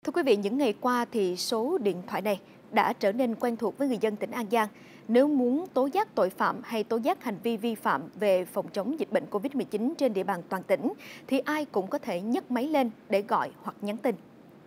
Thưa quý vị, những ngày qua thì số điện thoại này đã trở nên quen thuộc với người dân tỉnh An Giang. Nếu muốn tố giác tội phạm hay tố giác hành vi vi phạm về phòng chống dịch bệnh COVID-19 trên địa bàn toàn tỉnh, thì ai cũng có thể nhấc máy lên để gọi hoặc nhắn tin.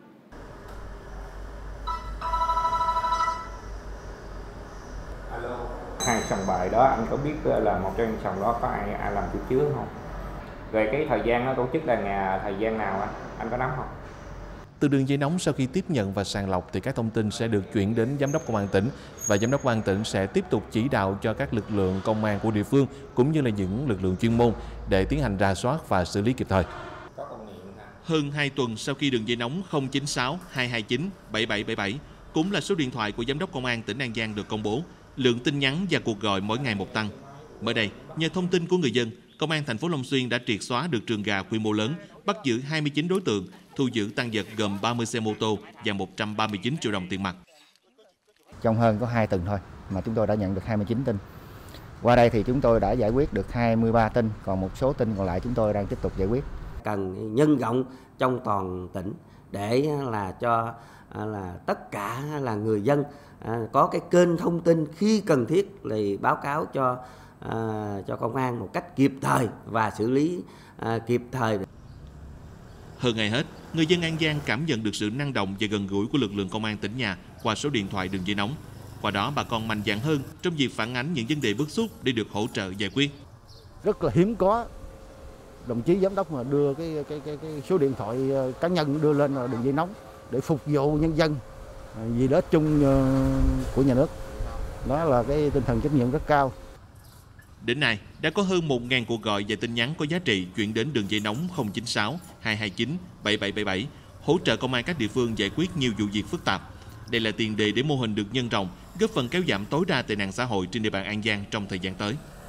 Hai sòng bài đó anh có biết là một trong sòng đó có ai làm chủ chứa không? Về cái thời gian nó tổ chức là thời gian nào anh có nắm không? Từ đường dây nóng sau khi tiếp nhận và sàng lọc thì các thông tin sẽ được chuyển đến Giám đốc Công an tỉnh và Giám đốc Công an tỉnh sẽ tiếp tục chỉ đạo cho các lực lượng công an của địa phương cũng như là những lực lượng chuyên môn để tiến hành rà soát và xử lý kịp thời. Hơn 2 tuần sau khi đường dây nóng 096 229 7777 cũng là số điện thoại của Giám đốc Công an tỉnh An Giang được công bố, lượng tin nhắn và cuộc gọi mỗi ngày một tăng. Mới đây, nhờ thông tin của người dân, Công an thành phố Long Xuyên đã triệt xóa được trường gà quy mô lớn, bắt giữ 29 đối tượng, thu giữ tang vật gồm 30 xe mô tô và 139 triệu đồng tiền mặt. Trong hơn có 2 tuần thôi mà chúng tôi đã nhận được 29 tin. Qua đây thì chúng tôi đã giải quyết được 23 tin, còn một số tin còn lại chúng tôi đang tiếp tục giải quyết. Cần nhân rộng trong toàn tỉnh để là cho tất cả là người dân có cái kênh thông tin khi cần thiết thì báo cáo cho công an một cách kịp thời và xử lý kịp thời. Hơn ai hết, người dân An Giang cảm nhận được sự năng động và gần gũi của lực lượng công an tỉnh nhà qua số điện thoại đường dây nóng. Qua đó, bà con mạnh dạn hơn trong việc phản ánh những vấn đề bức xúc để được hỗ trợ giải quyết. Rất là hiếm có đồng chí giám đốc mà đưa cái số điện thoại cá nhân đưa lên đường dây nóng để phục vụ nhân dân vì lợi ích chung của nhà nước. Đó là cái tinh thần trách nhiệm rất cao. Đến nay, đã có hơn 1.000 cuộc gọi và tin nhắn có giá trị chuyển đến đường dây nóng 096 229 7777, hỗ trợ công an các địa phương giải quyết nhiều vụ việc phức tạp. Đây là tiền đề để mô hình được nhân rộng, góp phần kéo giảm tối đa tệ nạn xã hội trên địa bàn An Giang trong thời gian tới.